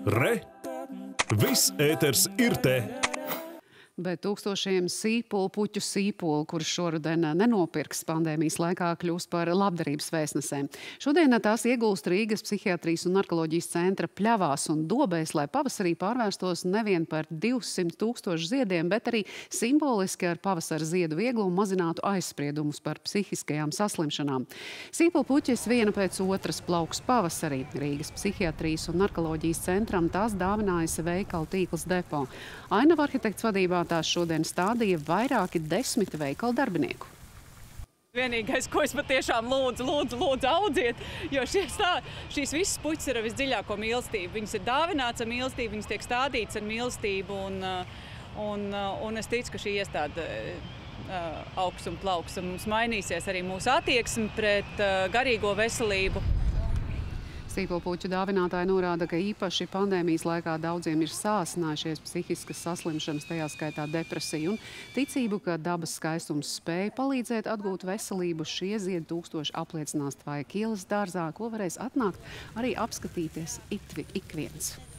Re! Viss ēters ir te! Bet tūkstošiem sīpolu, puķu sīpolu, kurus šoruden nenopirks pandēmijas laikā, kļūs par labdarības vēstnesēm. Šodien tās iegulst Rīgas psihiatrijas un narkoloģijas centra pļavās un dobēs, lai pavasarī pārvērstos nevien par 200 000 ziediem, bet arī simboliski ar pavasara ziedu vieglumu mazinātu aizspriedumus par psihiskajām saslimšanām. Sīpolu puķis viena pēc otras plauks pavasarī. Rīgas psihiatrijas un narkoloģijas centram tās dāvinājis veikalu tīkls Depo. Ainava arhitekts vadībā tās šodien stādīja vairāki 10 veikalu darbinieku. Vienīgais, ko es patiešām lūdzu audziet, jo šīs visas puķis ir ar visdziļāko mīlestību. Viņas ir dāvināts ar mīlestību, viņas tiek stādītas ar mīlestību, un es ticu, ka šī iestāde augs un plauks, un mums mainīsies arī mūsu attieksme pret garīgo veselību. Sīpolu puķu dāvinātāji norāda, ka īpaši pandēmijas laikā daudziem ir sāsinājušies psihiskas saslimšanas, tajā skaitā depresija, un ticību, ka dabas skaistums spēja palīdzēt atgūt veselību. Šie ziedi tūkstoši apliecinās Tvaika ielas dārzā, ko varēs atnākt arī apskatīties ik viens.